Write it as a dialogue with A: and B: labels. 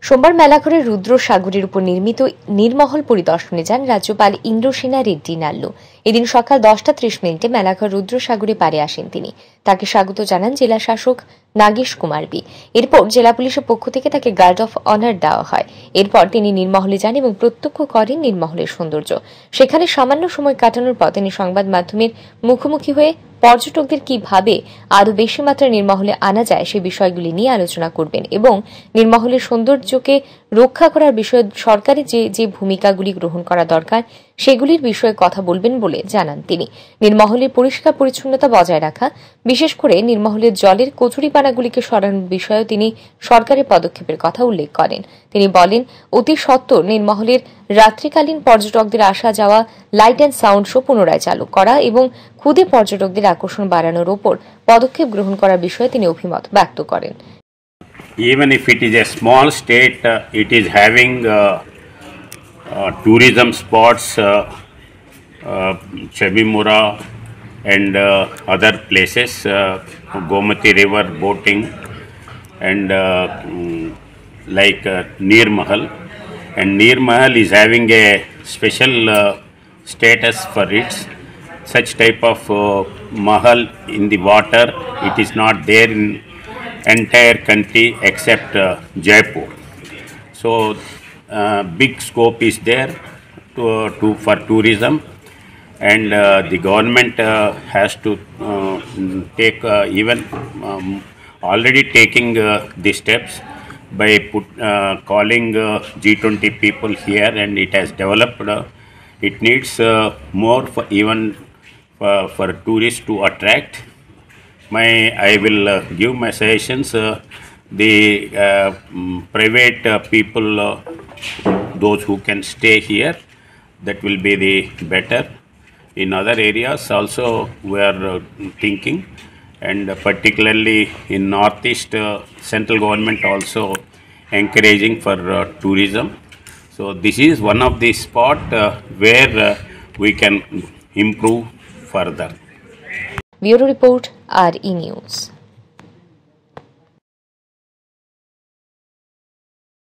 A: সোমবার মেলাঘরের রুদ্রসাগরের উপর নির্মিত নীরমহল পরিদর্শনে যান রাজ্যপাল ইন্দ্রসেনা রেড্ডি নাল্লু। এদিন সকাল 10:30 মেলাঘর রুদ্রসাগরে পাড়ে আসেন তিনি। তাকে স্বাগত জানান জেলা শাসক নাগেশ কুমার বি। এরপর জেলা পুলিশের পক্ষ থেকে তাকে গার্ড অফ অনার দেওয়া হয়। এরপর তিনি নীরমহলে যান এবং প্রত্যক্ষ করেন নীরমহলের সৌন্দর্য। সেখানে সামান্য সময় কাটানোর পর তিনি সংবাদ মাধ্যমের মুখোমুখি হয়ে পর্যটকদের কিভাবে আরও বেশি মাত্রায় নীরমহলে আনা যায় সে বিষয়গুলি নিয়ে আলোচনা করবেন এবং নীরমহলের সৌন্দর্যকে রক্ষা করার বিষয়ে সরকারের যে ভূমিকাগুলি গ্রহণ করা দরকার সেগুলির বিষয়ে কথা বলবেন বলে জানান তিনি। নীরমহলের পরিষ্কার পরিচ্ছন্নতা বজায় রাখা, বিশেষ করে নীরমহলের জলের কচুরিপানাগুলিকে সরানোর বিষয়েও তিনি সরকারের পদক্ষেপের কথা উল্লেখ করেন। তিনি বলেন, অতি সত্বর নীরমহলের রাত্রিকালীন পর্যটকদের আসা যাওয়া লাইট অ্যান্ড সাউন্ড শো পুনরায় চালু করা এবং ক্ষুদে পর্যটকদের আকর্ষণ বাড়ানোর ওপর পদক্ষেপ গ্রহণ করার বিষয়ে তিনি অভিমত ব্যক্ত করেন।
B: Even if it is a small state, it is having tourism spots, Chabimura and other places, Gomati River boating and like Nirmahal. And Nirmahal is having a special status for its such type of mahal in the water. It is not there in entire country except Jaipur. So big scope is there for tourism, and the government has to take even already taking the steps by calling G20 people here, and it has developed. It needs more for even for tourists to attract. I will give my suggestions. The private people, those who can stay here, that will be the better. In other areas also we are thinking, and particularly in Northeast, central government also encouraging for tourism. So this is one of the spot where we can improve further.
A: Bureau Report, RE News.